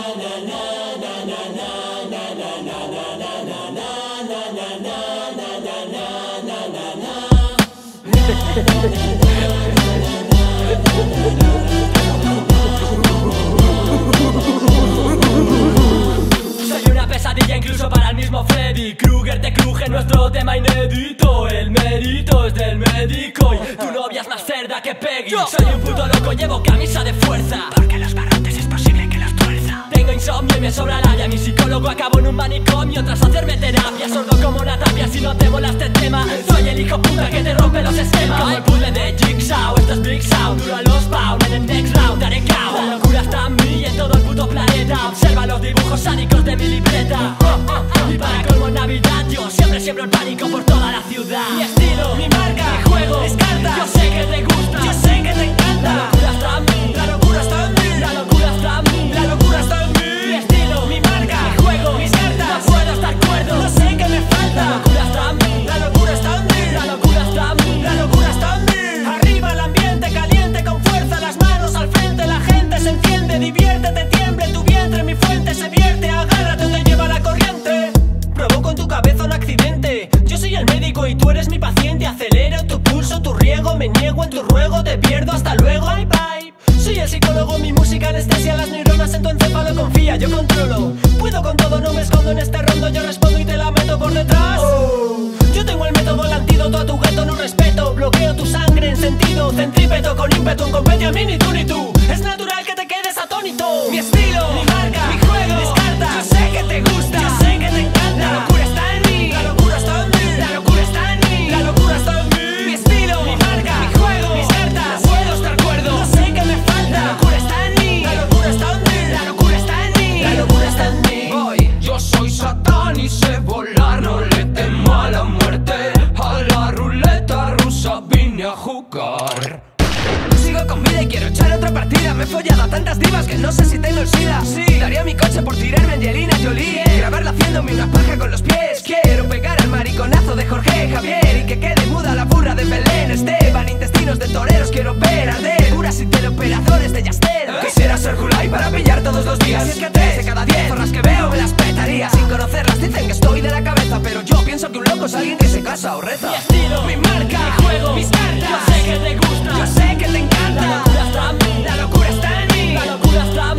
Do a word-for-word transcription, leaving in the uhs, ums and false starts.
Soy una pesadilla incluso para el mismo Freddy Krueger. Te cruje nuestro tema inédito. El mérito es del médico y tu novia es más cerda que Peggy. Soy un puto loco, llevo camisa de fuerza, porque los barrotes es posible que los tuerza. Tengo insomnio y me sobra labia. Mi psicólogo acabó en un manicomio tras hacerme terapia. Sordo como una tapia, si no te mola este tema. Soy el hijo puta que te rompe los esquemas. Como el puzzle de Jigsaw, esto es Big Sound. Duro a los pound, en el next round daré cao. La locura está en mí y en todo el puto planeta. Observa los dibujos sádicos de mi libreta. oh, oh, oh. Y para colmo en Navidad yo siempre siembro el pánico por toda la ciudad. Mi estilo, mi marca, mi juego, descarta. Yo sé que te gusta, yo sé que te encanta. La locura está en mí, la locura está en mí. La locura está en mí, la locura está en mí. Mi estilo, mi marca, mi juego, mis cartas. No puedo estar cuerdo, no sé qué me falta. La locura está en mí, la locura está en mí. La locura está en mí, la locura está en mí. Arriba el ambiente caliente con fuerza, las manos al frente, la gente se enciende. Diviértete, tiemble tu vientre, mi fuente se vierte. Agárrate o te lleva la corriente. Provoco en tu cabeza un accidente. Yo soy el médico y tú eres mi paciente. Acelero tu pulso, tu riego, me niego en tu ruego. Te pierdo, hasta luego, bye bye. Soy el psicólogo, mi música anestesia las neuronas en tu encéfalo. Confía, yo controlo. Puedo con todo, no me escondo en este rondo. Yo respondo y te la meto por detrás. oh. Yo tengo el método, el antídoto a tu gueto, no respeto. Bloqueo tu sangre en sentido centrípeto. Con ímpetu, en competia, a mí ni tú ni tú. Es natural que te quedes atónito. Mi estilo, mi marca, mi juego, mis cartas. Yo sé que te gusta, yo sé que te encanta. La locura está en mí, la locura está en mí. La locura está en mí, la locura está en mí. Mi estilo, mi marca, mi juego, mis cartas. No puedo estar cuerdo, no sé qué me falta. La locura está en mí, la locura está en mí. La locura está en mí, la locura está en mí. Voy, yo soy Satán y sé volar. No le temo a la muerte. A la ruleta rusa vine a jugar. Sigo con vida y quiero echar otra partida. Me he follado a tantas divas que no sé si tengo el SIDA. Sí, daría mi coche por tirarme a Angelina Jolie. Grabarla haciéndome una paja con los pies. Quiero pegar al mariconazo de Jorge Javier. Y que quede muda la burra de Belén Esteban. Intestinos de toreros quiero ver arder. Curas y teleoperadores de Yastel. Quisiera ser Julai para pillar todos los días. Y es que tres de cada diez zorras que veo me las petaría. Sin conocerlas dicen que estoy de la cabeza, pero yo pienso que un loco es alguien que se casa o reza. Mi estilo, mi marca, mi juego, mis cartas. Yo sé que te gusta, yo sé que te encanta. La locura está en mí, la locura está en mí. La locura está en mí.